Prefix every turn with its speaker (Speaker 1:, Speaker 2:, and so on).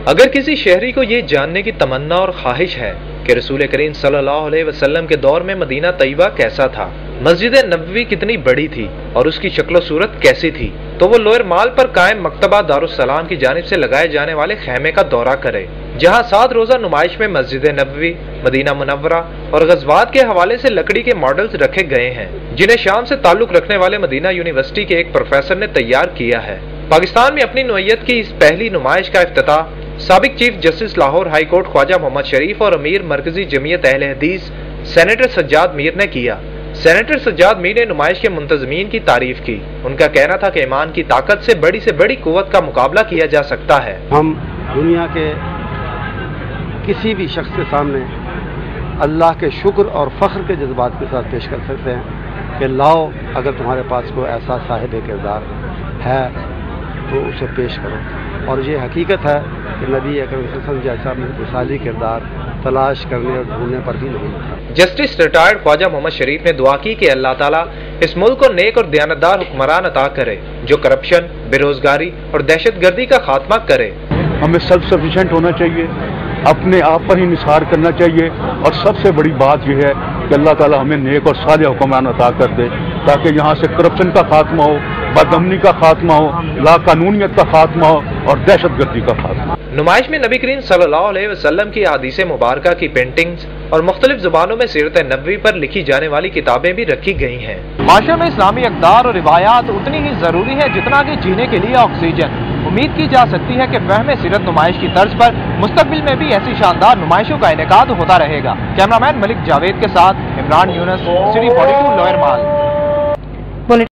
Speaker 1: اگر کسی شہری کو یہ جاننے کی تمنا اور خواہش ہے کہ رسول کریم صلی اللہ علیہ وسلم کے دور میں مدینہ طیبہ کیسا تھا، مسجد نبوی کتنی بڑی تھی اور اس کی شکل و صورت کیسی تھی، تو وہ لوئر مال پر قائم مکتبہ دارالسلام کی جانب سے لگائے جانے والے خیمے کا دورہ کرے، جہاں 7 روزہ نمائش میں مسجد نبوی، مدینہ منورہ اور غزوات کے حوالے سے لکڑی کے ماڈلز رکھے گئے ہیں، جنہیں شام سے تعلق رکھنے والے مدینہ یونیورسٹی کے ایک پروفیسر نے تیار کیا ہے۔ پاکستان میں اپنی نوعیت کی اس پہلی نمائش کا افتتاح سابق chief justice Lahore high court Khawaja Muhammad Sharif اور امیر مرکزی جمعیت اہل حدیث سینیٹر سجاد میر نے کیا۔ سینیٹر سجاد میر نے نمائش کے منتظمین کی تعریف کی۔ ان کا کہنا تھا کہ ایمان کی طاقت سے بڑی قوت کا مقابلہ کیا جا سکتا ہے۔
Speaker 2: ہم دنیا کے کسی بھی شخص کے سامنے اللہ کے شکر اور فخر کے جذبات کے ساتھ پیش کر سکتے ہیں کہ لاؤ، اگر تمہارے پاس کوئی ایسا صاحب کردار ہے تو اسے پیش کرو، اور یہ حقیقت ہے کہ نبی اکرم صلی اللہ علیہ وسلم جیسا مثالی کردار تلاش کرنے اور ڈھونڈنے پر بھی نہیں تھا۔
Speaker 1: جسٹس ریٹائرڈ خواجہ محمد شریف نے دعا کی کہ اللہ تعالیٰ اس ملک کو نیک اور دیانتدار حکمران عطا کرے جو کرپشن، بے روزگاری اور دہشت گردی کا خاتمہ کرے۔
Speaker 3: ہمیں سیلف سفیشینٹ ہونا چاہیے، اپنے آپ پر ہی نثار کرنا چاہیے، اور سب سے بڑی بات یہ ہے کہ اللہ تعالیٰ ہمیں نیک اور صالح حکمران عطا کر دے تاکہ یہاں سے کرپشن کا خاتمہ ہو، بدامنی کا خاتمہ ہو، لا قانونیت کا خاتمہ ہو اور دہشت گردی کا خاتمہ۔
Speaker 1: نمائش میں نبی کریم صلی اللہ علیہ وسلم کی احادیث مبارکہ کی پینٹنگز اور مختلف زبانوں میں سیرت نبوی پر لکھی جانے والی کتابیں بھی رکھی گئی ہیں۔
Speaker 4: معاشرے میں اسلامی اقدار اور روایات اتنی ہی ضروری ہے جتنا کہ جینے کے لیے آکسیجن۔ امید کی جا سکتی ہے کہ فہم سیرت نمائش کی طرز پر مستقبل میں بھی ایسی شاندار نمائشوں کا انعقاد ہوتا رہے گا۔ کیمرامین ملک جاوید کے ساتھ عمران یونس، City42 لوئر مال۔